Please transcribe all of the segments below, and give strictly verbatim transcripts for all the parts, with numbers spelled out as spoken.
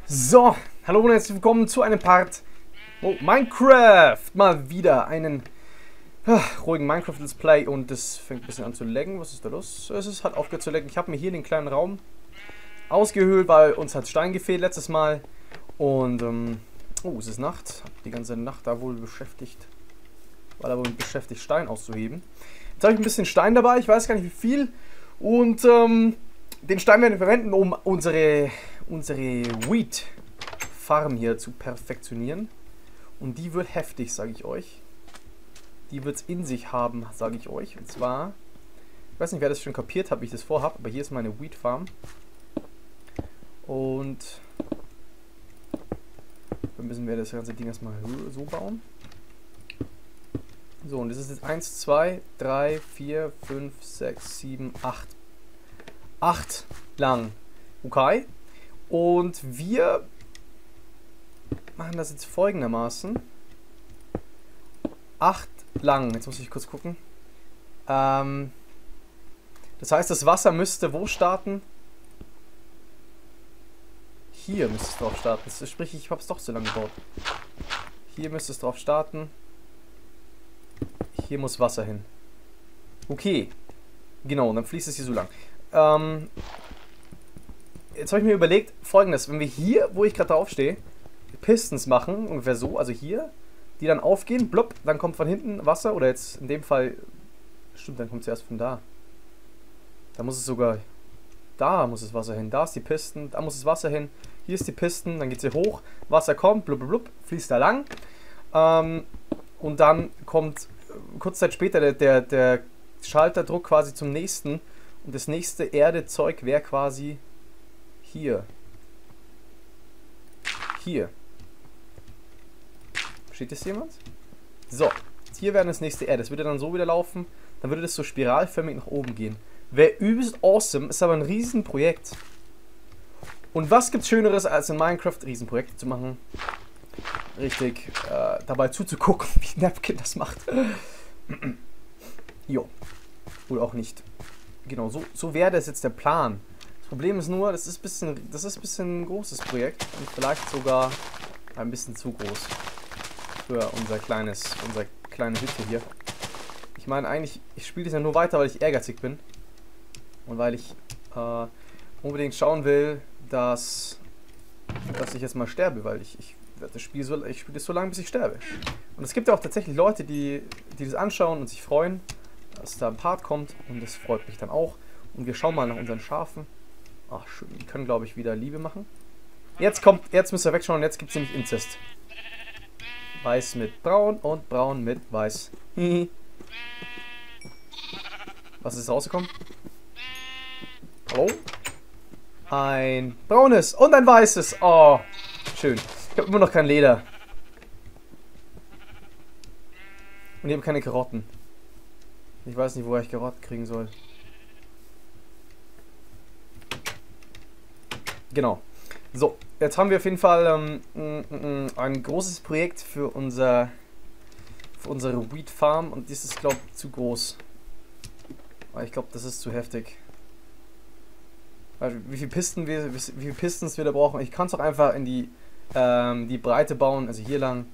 So, hallo und herzlich willkommen zu einem Part oh, Minecraft. Mal wieder einen ach, ruhigen Minecraft Let's Play und das fängt ein bisschen an zu laggen. Was ist da los? Es ist halt aufgehört zu laggen. Ich habe mir hier den kleinen Raum ausgehöhlt, weil uns hat Stein gefehlt letztes Mal. Und, ähm, oh, es ist Nacht. Hab die ganze Nacht da wohl beschäftigt, war da wohl beschäftigt, Stein auszuheben. Jetzt habe ich ein bisschen Stein dabei, ich weiß gar nicht wie viel. Und, ähm, den Stein werden wir verwenden, um unsere, unsere Wheat-Farm hier zu perfektionieren. Und die wird heftig, sage ich euch. Die wird es in sich haben, sage ich euch. Und zwar, ich weiß nicht, wer das schon kapiert hat, wie ich das vorhabe, aber hier ist meine Wheat-Farm. Und dann müssen wir das ganze Ding erstmal so bauen. So, und das ist jetzt eins, zwei, drei, vier, fünf, sechs, sieben, acht. acht lang. Okay. Und wir machen das jetzt folgendermaßen. acht lang. Jetzt muss ich kurz gucken. Ähm, das heißt, das Wasser müsste wo starten? Hier müsste es drauf starten. Das, sprich, ich habe es doch so lange gebaut. Hier müsste es drauf starten. Hier muss Wasser hin. Okay. Genau, und dann fließt es hier so lang. Ähm, jetzt habe ich mir überlegt, folgendes, wenn wir hier, wo ich gerade drauf stehe, Pistons machen, ungefähr so, also hier, die dann aufgehen, blub, dann kommt von hinten Wasser, oder jetzt in dem Fall, stimmt, dann kommt es erst von da. Da muss es sogar, da muss das Wasser hin, da ist die Piston, da muss das Wasser hin, hier ist die Piston, dann geht sie hoch, Wasser kommt, blub, blub, blub, fließt da lang, ähm, und dann kommt kurze Zeit später der, der, der Schalterdruck quasi zum nächsten. Und das nächste Erdezeug wäre quasi hier. Hier. Versteht das jemand? So, hier wäre das nächste Erde. Das würde dann so wieder laufen. Dann würde das so spiralförmig nach oben gehen. Wäre übelst awesome, ist aber ein Riesenprojekt. Und was gibt's Schöneres als in Minecraft Riesenprojekte zu machen? Richtig, äh, dabei zuzugucken, wie Napkin das macht. Jo. Oder auch nicht. Genau, so, so wäre das jetzt der Plan. Das Problem ist nur, das ist ein bisschen, das ist ein bisschen ein großes Projekt und vielleicht sogar ein bisschen zu groß für unser kleines, unsere kleine Hütte hier. Ich meine eigentlich, ich spiele das ja nur weiter, weil ich ehrgeizig bin und weil ich äh, unbedingt schauen will, dass, dass ich jetzt mal sterbe, weil ich, ich das Spiel so, ich spiele das so lange, bis ich sterbe. Und es gibt ja auch tatsächlich Leute, die, die das anschauen und sich freuen, dass da ein Part kommt, und das freut mich dann auch. Und wir schauen mal nach unseren Schafen. Ach schön, die können, glaube ich, wieder Liebe machen. Jetzt kommt, jetzt müsst ihr wegschauen, jetzt gibt es nämlich Inzest. Weiß mit braun und braun mit weiß. Was ist rausgekommen? Hallo? Ein braunes und ein weißes. Oh, schön. Ich habe immer noch kein Leder. Und ich habe keine Karotten. Ich weiß nicht, woher ich Karotten kriegen soll. Genau. So, jetzt haben wir auf jeden Fall ähm, ein großes Projekt für unser für unsere Wheat Farm, und das ist, glaube ich, zu groß. Aber ich glaube, das ist zu heftig. Also, wie viel Pisten wir, wie viel Pistons wir da brauchen. Ich kann es auch einfach in die ähm, die Breite bauen, also hier lang.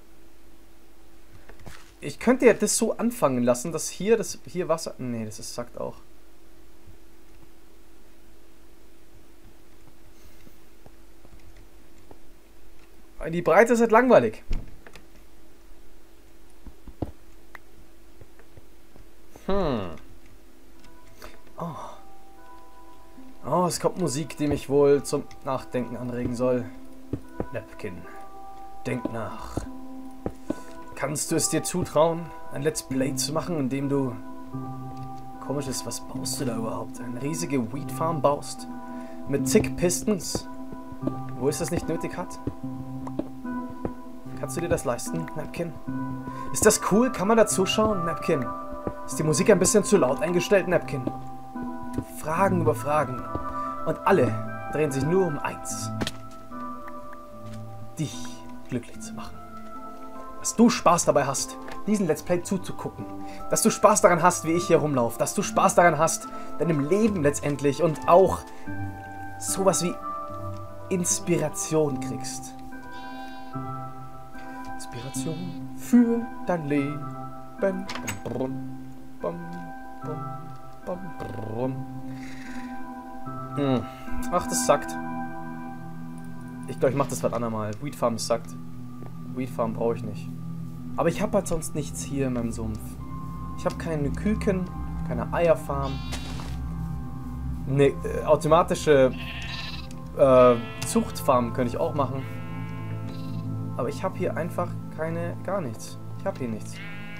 Ich könnte ja das so anfangen lassen, dass hier das hier Wasser. Nee, das ist sackt auch. Die Breite ist halt langweilig. Hm. Oh. Oh, es kommt Musik, die mich wohl zum Nachdenken anregen soll. Napkin, denk nach. Kannst du es dir zutrauen, ein Let's Play zu machen, in dem du... Komisches, was baust du da überhaupt? Eine riesige Wheat Farm baust? Mit zig Pistons? Wo es das nicht nötig hat? Kannst du dir das leisten, Napkin? Ist das cool? Kann man da zuschauen, Napkin? Ist die Musik ein bisschen zu laut eingestellt, Napkin? Fragen über Fragen. Und alle drehen sich nur um eins. Dich glücklich zu machen. Dass du Spaß dabei hast, diesen Let's Play zuzugucken. Dass du Spaß daran hast, wie ich hier rumlaufe. Dass du Spaß daran hast, deinem Leben letztendlich und auch sowas wie Inspiration kriegst. Inspiration für dein Leben. Bum, bum, bum, bum, bum. Hm. Ach, das sackt. Ich glaube, ich mache das was andermal. Weed Farm sackt. Weed Farm brauche ich nicht. Aber ich habe halt sonst nichts hier in meinem Sumpf. Ich habe keine Küken, keine Eierfarm. Eine äh, automatische äh, Zuchtfarm könnte ich auch machen. Aber ich habe hier einfach keine, gar nichts. Ich habe hier nichts.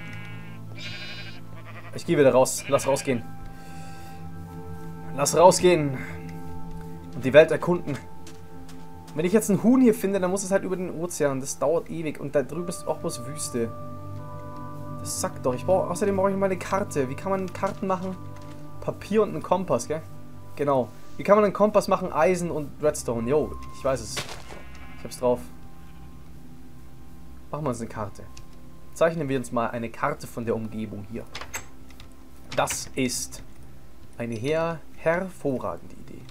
Ich gehe wieder raus. Lass rausgehen. Lass rausgehen. Und die Welt erkunden. Wenn ich jetzt ein Huhn hier finde, dann muss es halt über den Ozean. Das dauert ewig. Und da drüben ist auch bloß Wüste. Das sackt doch. Ich brauche, außerdem brauche ich mal eine Karte. Wie kann man Karten machen? Papier und einen Kompass, gell? Genau. Wie kann man einen Kompass machen? Eisen und Redstone. Jo, ich weiß es. Ich hab's drauf. Machen wir uns eine Karte. Zeichnen wir uns mal eine Karte von der Umgebung hier. Das ist eine her hervorragende Idee.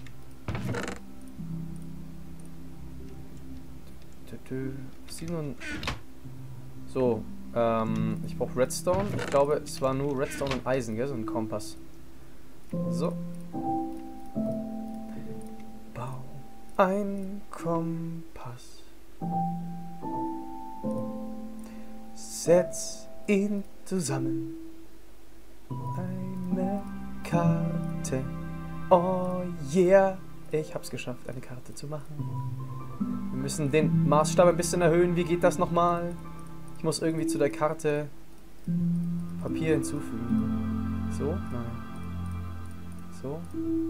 So, ähm, ich brauche Redstone. Ich glaube, es war nur Redstone und Eisen, gell? So ein Kompass. So. Bau ein Kompass. Setz ihn zusammen. Eine Karte. Oh yeah. Ich hab's geschafft, eine Karte zu machen. Wir müssen den Maßstab ein bisschen erhöhen. Wie geht das nochmal? Ich muss irgendwie zu der Karte Papier hinzufügen. So? Nein. So?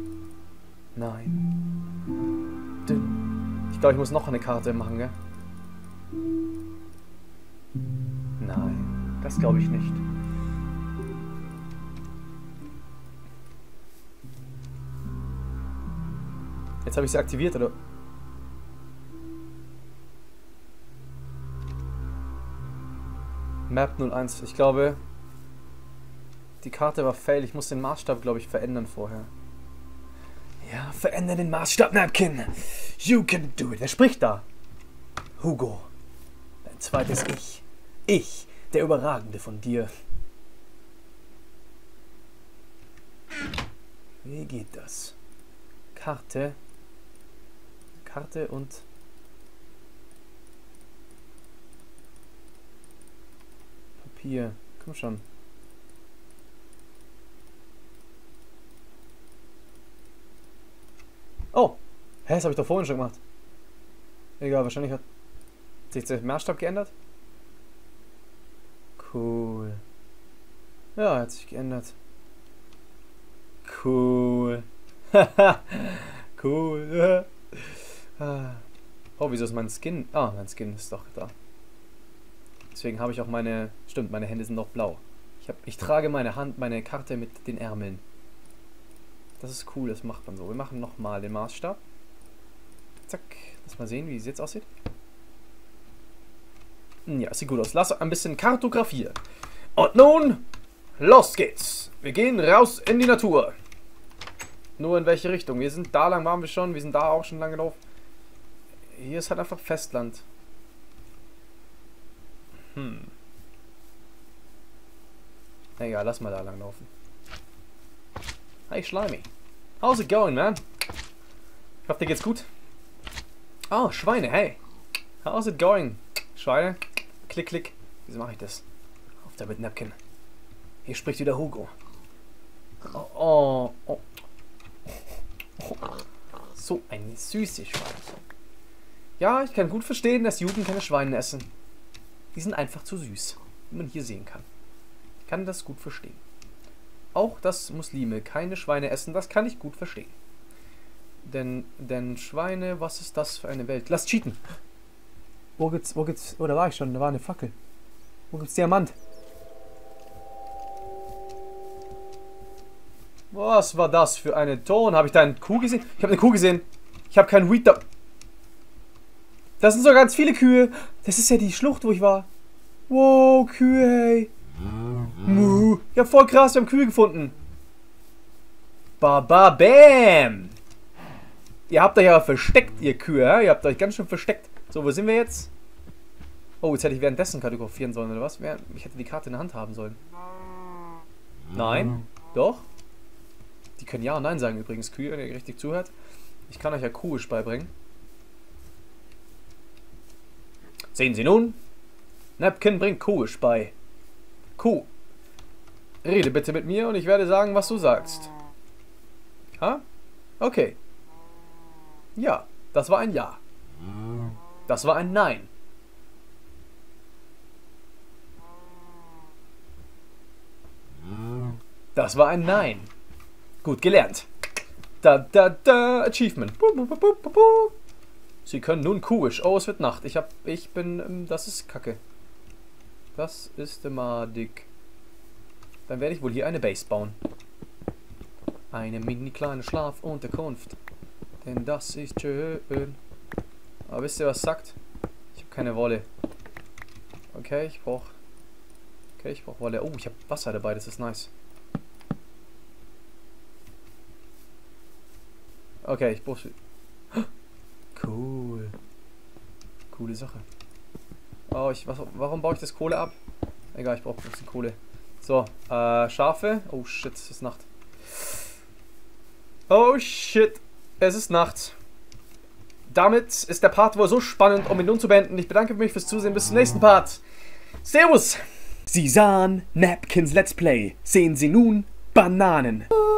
Nein. Dünn. Ich glaube, ich muss noch eine Karte machen, gell? Nein. Das glaube ich nicht. Jetzt habe ich sie aktiviert, oder? Map null eins. Ich glaube, die Karte war fail. Ich muss den Maßstab, glaube ich, verändern vorher. Ja, verändern den Maßstab, Napkin. You can do it. Wer spricht da? Hugo. Dein zweites Ich. Ich, der Überragende von dir. Wie geht das? Karte. Karte und... Papier. Komm schon. Oh! Hä, das habe ich doch vorhin schon gemacht. Egal, wahrscheinlich hat sich der Maßstab geändert. Cool. Ja, hat sich geändert. Cool. Haha. Cool. Oh, wieso ist mein Skin? Ah, mein Skin ist doch da. Deswegen habe ich auch meine... Stimmt, meine Hände sind noch blau. Ich, hab, ich trage meine Hand, meine Karte mit den Ärmeln. Das ist cool, das macht man so. Wir machen nochmal den Maßstab. Zack. Lass mal sehen, wie es jetzt aussieht. Ja, sieht gut aus. Lass ein bisschen kartografieren. Und nun, los geht's. Wir gehen raus in die Natur. Nur in welche Richtung? Wir sind da lang, waren wir schon. Wir sind da auch schon lange drauf. Hier ist halt einfach Festland. Hm. Egal, lass mal da lang laufen. Hey, Schleimy. How's it going, man? Ich hoffe, dir geht's gut. Oh, Schweine, hey. How's it going? Schweine. Klick, klick. Wieso mache ich das? Auf der mit Napkin. Hier spricht wieder Hugo. Oh, oh, oh. So ein süßes Schweinchen. Ja, ich kann gut verstehen, dass Juden keine Schweine essen. Die sind einfach zu süß, wie man hier sehen kann. Ich kann das gut verstehen. Auch, dass Muslime keine Schweine essen, das kann ich gut verstehen. Denn, denn Schweine, was ist das für eine Welt? Lass cheaten! Wo gibt's, wo gibt's, oh, da war ich schon, da war eine Fackel. Wo gibt's Diamant? Was war das für eine Ton? Habe ich da eine Kuh gesehen? Ich habe eine Kuh gesehen. Ich habe keinen Weed da. Das sind so ganz viele Kühe. Das ist ja die Schlucht, wo ich war. Wow, Kühe, hey. Muh. Ja, voll krass, wir haben Kühe gefunden. Baba Bam. Ihr habt euch aber versteckt, ihr Kühe, ja? Ihr habt euch ganz schön versteckt. So, wo sind wir jetzt? Oh, jetzt hätte ich währenddessen kartografieren sollen, oder was? Ich hätte die Karte in der Hand haben sollen. Nein? Doch? Die können Ja und Nein sagen übrigens, Kühe, wenn ihr richtig zuhört. Ich kann euch ja Kuhisch beibringen. Sehen Sie nun? Napkin bringt Kuhisch bei. Kuh. Rede bitte mit mir und ich werde sagen, was du sagst. Ha? Okay. Ja, das war ein Ja. Das war ein Nein. Das war ein Nein. Gut gelernt. Da, da, da, Achievement. Sie können nun Kuhisch. Oh, es wird Nacht. Ich hab, ich bin, ähm, das ist Kacke. Das ist immer dick. Dann werde ich wohl hier eine Base bauen. Eine mini kleine Schlafunterkunft. Denn das ist schön. Aber wisst ihr, was sagt? Ich habe keine Wolle. Okay, ich brauche... Okay, ich brauche Wolle. Oh, ich habe Wasser dabei, das ist nice. Okay, ich brauche... Cool. Coole Sache. Oh, ich... Was, warum baue ich das Kohle ab? Egal, ich brauche ein bisschen Kohle. So, äh, Schafe. Oh shit, es ist Nacht. Oh shit, es ist Nacht. Damit ist der Part wohl so spannend, um ihn nun zu beenden. Ich bedanke mich fürs Zusehen. Bis zum nächsten Part. Servus! Sie sahen Napkins Let's Play. Sehen Sie nun Bananen.